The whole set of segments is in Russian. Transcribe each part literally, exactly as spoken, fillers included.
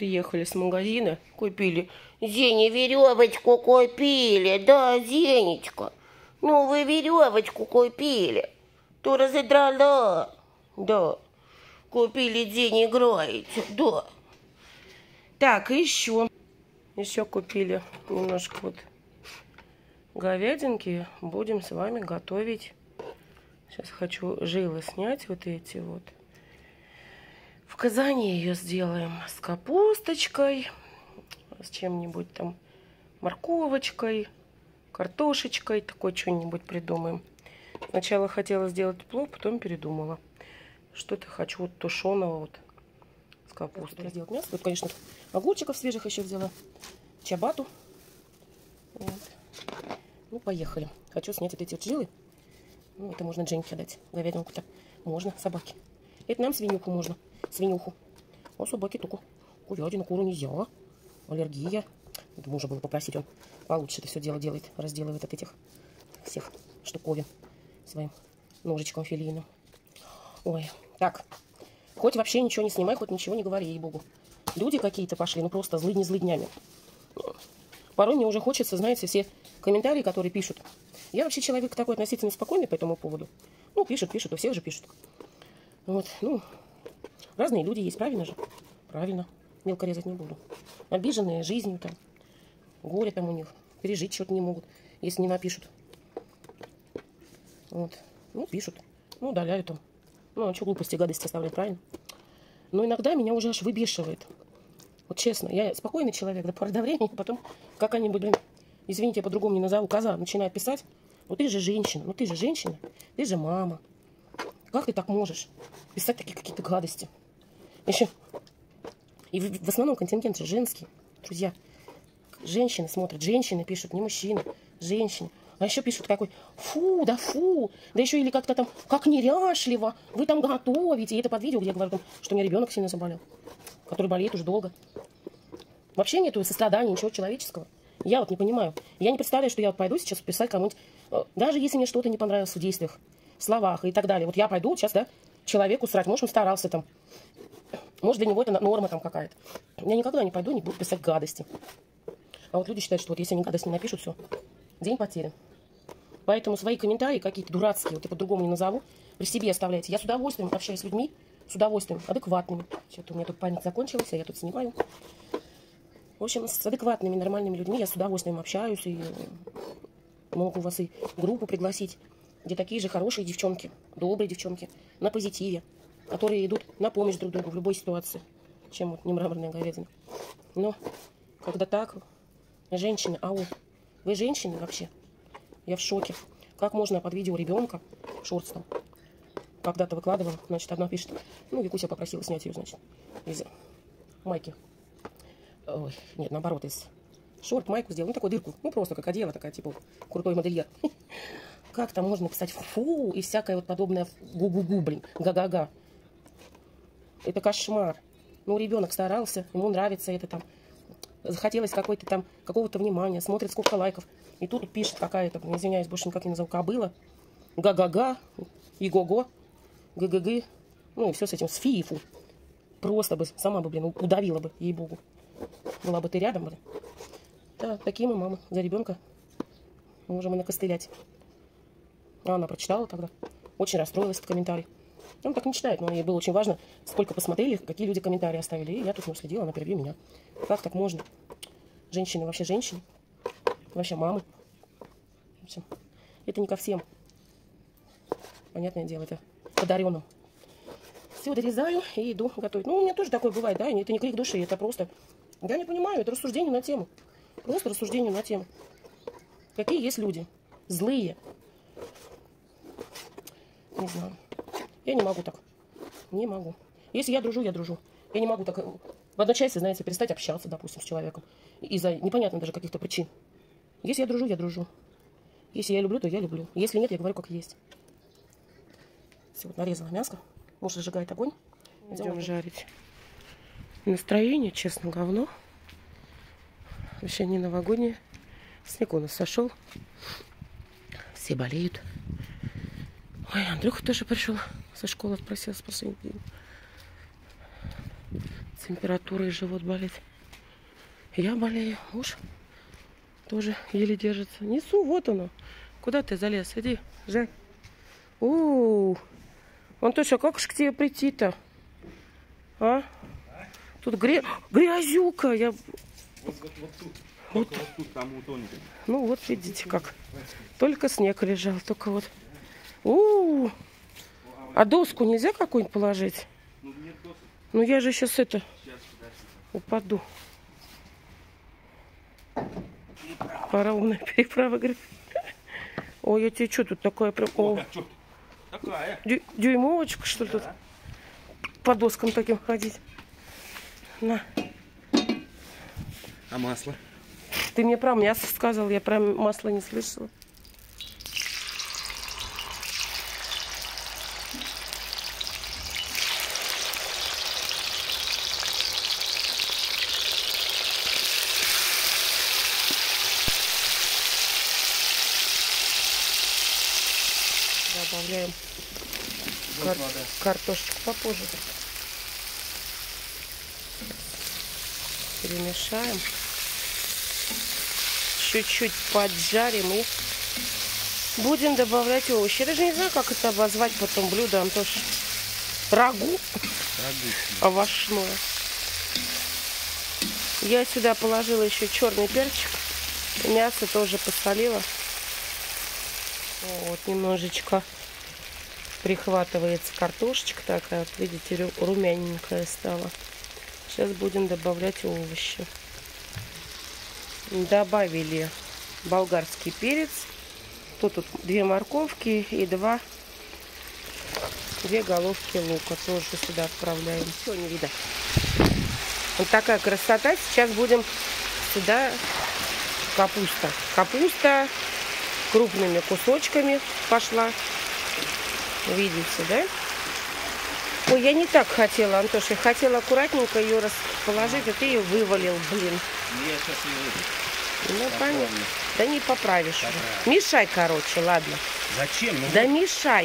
Приехали с магазина, купили. Зене веревочку купили, да, Зенечка. Новую веревочку купили. То разодрала. Да. Купили, Зене играете, да. Так, и еще. Еще купили немножко вот говядинки. Будем с вами готовить. Сейчас хочу жилы снять, вот эти вот. В казане ее сделаем с капусточкой, с чем-нибудь там, морковочкой, картошечкой. Такое что-нибудь придумаем. Сначала хотела сделать плов, потом передумала. Что-то хочу вот тушеного вот с капустой. Сделать мясо. Вот, конечно, огурчиков свежих еще взяла. Чабату. Вот. Ну, поехали. Хочу снять вот эти вот жилы. Ну, это можно Дженьке дать. Говядинку-то можно, собаке. Это нам свинюху можно. Свинюху. А собаке только говядину, куру нельзя. Аллергия. Это можно было попросить, он получше это все дело делает. Разделывает от этих всех штуковин своим ножичком филейным. Ой, так. Хоть вообще ничего не снимай, хоть ничего не говори, ей-богу. Люди какие-то пошли, ну просто злыдни-злыднями. Порой мне уже хочется, знаете, все комментарии, которые пишут. Я вообще человек такой относительно спокойный по этому поводу. Ну, пишут, пишут, у всех же пишут. Вот, ну, разные люди есть, правильно же? Правильно. Мелко резать не буду. Обиженные жизнью там, горе там у них, пережить что-то не могут, если не напишут. Вот, ну, пишут, ну, удаляют там. Ну, а что глупости, гадости оставлять, правильно? Но иногда меня уже аж выбешивает. Вот честно, я спокойный человек, до поры до времени, потом как-нибудь, блин, извините, я по-другому не назову, коза начинает писать. Ну ты же женщина, ну ты же женщина, ты же мама. Как ты так можешь писать такие какие-то гадости? Еще. И в, в основном контингент же женский, друзья. Женщины смотрят, женщины пишут, не мужчины, женщины. А еще пишут какой, фу, да фу, да еще или как-то там, как неряшливо, вы там готовите. И это под видео, где я говорю, там, что у меня ребенок сильно заболел, который болеет уже долго. Вообще нету сострадания, ничего человеческого. Я вот не понимаю. Я не представляю, что я вот пойду сейчас писать кому-нибудь, даже если мне что-то не понравилось в действиях, словах и так далее. Вот я пойду вот сейчас, да, человеку срать, может, он старался там, может, для него это норма там какая-то. Я никогда не пойду, не буду писать гадости. А вот люди считают, что вот если они гадость не напишут, все, день потерян. Поэтому свои комментарии какие-то дурацкие, вот я по-другому не назову, при себе оставляйте. Я с удовольствием общаюсь с людьми, с удовольствием, адекватными. Что-то у меня тут память закончилась, а я тут снимаю. В общем, с адекватными, нормальными людьми я с удовольствием общаюсь. И могу вас и в группу пригласить, где такие же хорошие девчонки, добрые девчонки, на позитиве, которые идут на помощь друг другу в любой ситуации, чем вот не мраморная говядина. Но когда так, женщины, ау, вы женщины вообще? Я в шоке. Как можно под видео ребенка шорстом когда-то выкладывала, значит, одна пишет, ну, Викуся попросила снять ее, значит, из майки. Ой, нет, наоборот, из шорт майку сделал, ну, такую дырку, ну, просто как одела, такая, типа, крутой модельер. Как там можно писать фу и всякое вот подобное гу-гу-гу, блин, га-га-га. Это кошмар. Ну, ребенок старался, ему нравится это там, захотелось какой-то там, какого-то внимания, смотрит, сколько лайков. И тут пишет какая-то, извиняюсь, больше никак не назову, кобыла, га-га-га, и го-го, г-г-г, ну, и все с этим, с фи-фу. Просто бы, сама бы, блин, удавила бы, ей-богу. Была бы ты рядом, блин. Да, такие мы, мамы, за ребенка можем и накостылять. А она прочитала тогда, очень расстроилась в комментарии. Он так не читает, но ей было очень важно, сколько посмотрели, какие люди комментарии оставили. И я тут не уследила, она перебью меня. Как так можно? Женщины вообще женщины, вообще мамы. В общем, это не ко всем. Понятное дело, это подаренным. Все, дорезаю и иду готовить. Ну, у меня тоже такое бывает, да, это не крик души, это просто... Я не понимаю, это рассуждение на тему. Просто рассуждение на тему. Какие есть люди? Злые. Не знаю. Я не могу так. Не могу. Если я дружу, я дружу. Я не могу так в одночасье, знаете, перестать общаться, допустим, с человеком. Из-за непонятно даже каких-то причин. Если я дружу, я дружу. Если я люблю, то я люблю. Если нет, я говорю как есть. Все, вот нарезала мяско. Муж разжигает огонь. Идем жарить. Настроение, честно, говно. Вообще не новогоднее. Снег у нас сошел. Все болеют. Ой, Андрюха тоже пришел со школы, отпросился последний день. температура и живот болит. Я болею. Муж тоже еле держится. Несу, вот оно. Куда ты залез? Иди, Жень. У-у-у. Антоша, как же к тебе прийти-то? А? Тут гря... грязюка. Я... Вот, вот, вот тут. Вот. Вот тут там утонет. Ну вот видите как. Только снег лежал. Только вот. У-у-у. А доску нельзя какую-нибудь положить? Ну, нет досок. Ну я же сейчас это... Сейчас, упаду. Паромная переправа, говорит. Ой, я тебе что тут такое прям... О, О, что? Такая. Дю... Дюймовочка, что ли, тут? По доскам таким ходить. На. А масло? Ты мне про мясо сказал, я про масло не слышала. Добавляем кар... картошечку попозже. Перемешаем. Чуть-чуть поджарим и будем добавлять овощи. Я даже не знаю, как это обозвать потом блюдо, Антош. Рагу. Рагу. Овощное. Я сюда положила еще черный перчик. Мясо тоже посолила. Вот немножечко прихватывается картошечка такая, вот, видите, румяненькая стала. Сейчас будем добавлять овощи. Добавили болгарский перец. Тут, тут две морковки и два, две головки лука. Тоже сюда отправляем. Все, не видно. Вот такая красота. Сейчас будем сюда капуста. Капуста крупными кусочками пошла. Видите, да? Ой, я не так хотела, Антош. Я хотела аккуратненько ее расположить, а ты ее вывалил, блин. Я сейчас ее Ну, понятно. Да не поправишь. Поправим. Мешай, короче, ладно. Зачем? Ну, Да мешай.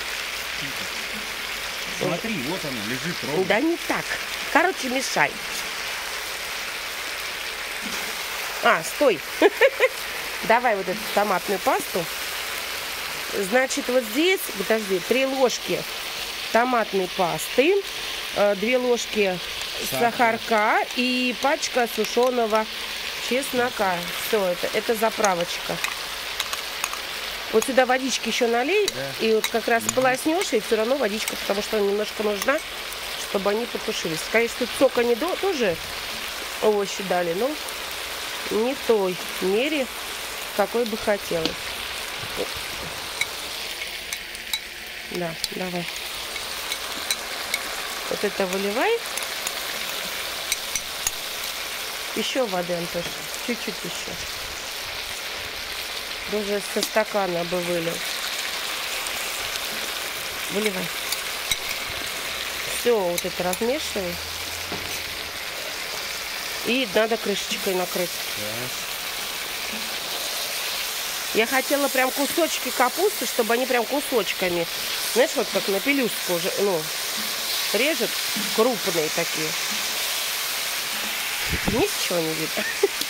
смотри, вот оно лежит ровно. Да не так. Короче, мешай. А, стой. Давай вот эту томатную пасту. Значит, вот здесь, подожди, три ложки томатной пасты, две ложки сахарка и пачка сушеного чеснока. Все, это, это заправочка. Вот сюда водички еще налей, да. И вот как раз полоснешь, и все равно водичка, потому что немножко нужна, чтобы они потушились. Конечно, тут сока не до, тоже овощи дали, но не той мере, какой бы хотелось. Да, давай. Вот это выливай. Еще воды, Антош. Чуть-чуть еще. Даже со стакана бы вылил. Выливай. Все, вот это размешивай. И надо крышечкой накрыть. Я хотела прям кусочки капусты, чтобы они прям кусочками. Знаешь, вот как на пелюстку уже, ну, режет, крупные такие. Ничего не видно.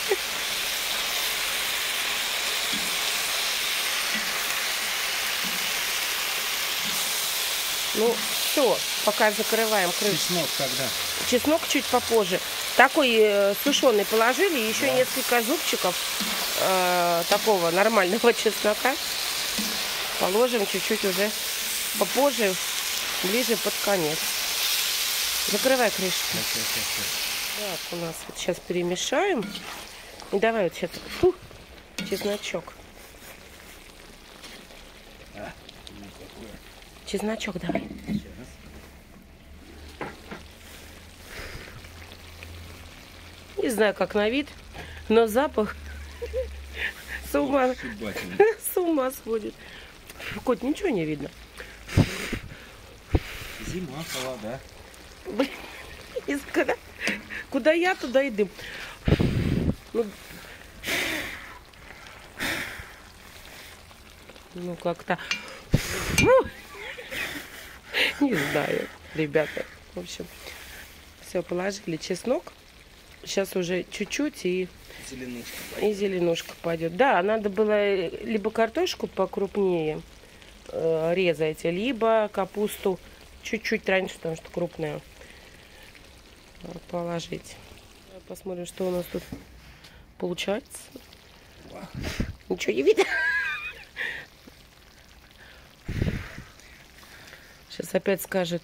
Ну, все, пока закрываем крышку. Чеснок когда? Чеснок чуть попозже. Такой э, сушеный положили, еще да. Несколько зубчиков э, такого нормального чеснока. Положим чуть-чуть уже попозже, ближе под конец. Закрывай крышку. Так, у нас вот сейчас перемешаем. И давай вот сейчас фу, чесночок. А, чесночок давай. Не знаю, как на вид, но запах с ума, с ума сводит. Кот, ничего не видно. Зима, холода. Блин, куда, куда я, туда и дым. Ну, ну как-то... Не знаю, ребята. В общем, Все, положили чеснок. Сейчас уже чуть-чуть и Зеленушка. и зеленушка пойдет. Да, надо было либо картошку покрупнее э, резать, либо капусту чуть-чуть раньше, потому что крупная, положить. Посмотрим, что у нас тут получается. Ничего не видно. Сейчас опять скажет.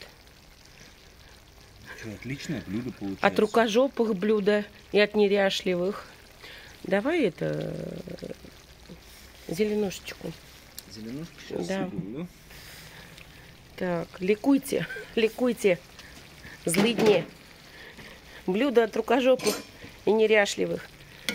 Что, отличное блюдо получается. От рукожопых блюда и от неряшливых. Давай это зеленушечку. Зеленушки сейчас Да. сыплю. Так, ликуйте, ликуйте, злыдни. Блюдо от рукожопых и неряшливых.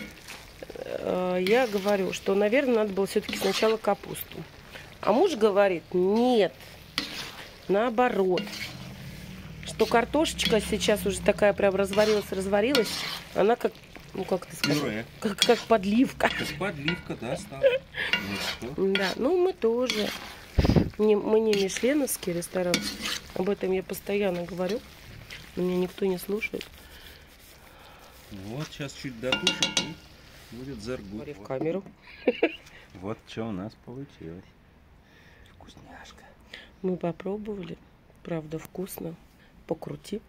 Я говорю, что, наверное, надо было все-таки сначала капусту. А муж говорит, нет, наоборот. Что картошечка сейчас уже такая прям разварилась, разварилась. Она как, ну как ты скажешь, как, как подливка. Как подливка, да, стала. Ну, что? Да, ну мы тоже. Не, мы не мишленовский ресторан. Об этом я постоянно говорю. Но меня никто не слушает. Вот, сейчас чуть дотушим и будет заргут. Говори в камеру. Вот что у нас получилось. Вкусняшка. Мы попробовали. Правда, вкусно. Покрути.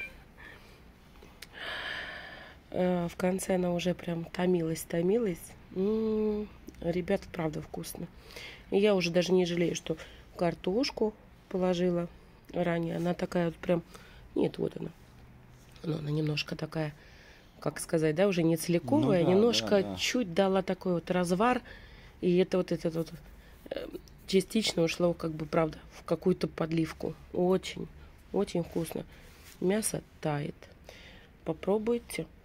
В конце она уже прям томилась, томилась. М-м-м, ребята, правда, вкусно. И я уже даже не жалею, что картошку положила ранее. Она такая вот прям... Нет, вот она. Но она немножко такая, как сказать, да, уже не целиковая. Ну, да, немножко да, да. чуть дала такой вот развар. И это вот это вот частично ушло, как бы, правда, в какую-то подливку. Очень, очень вкусно. Мясо тает. Попробуйте.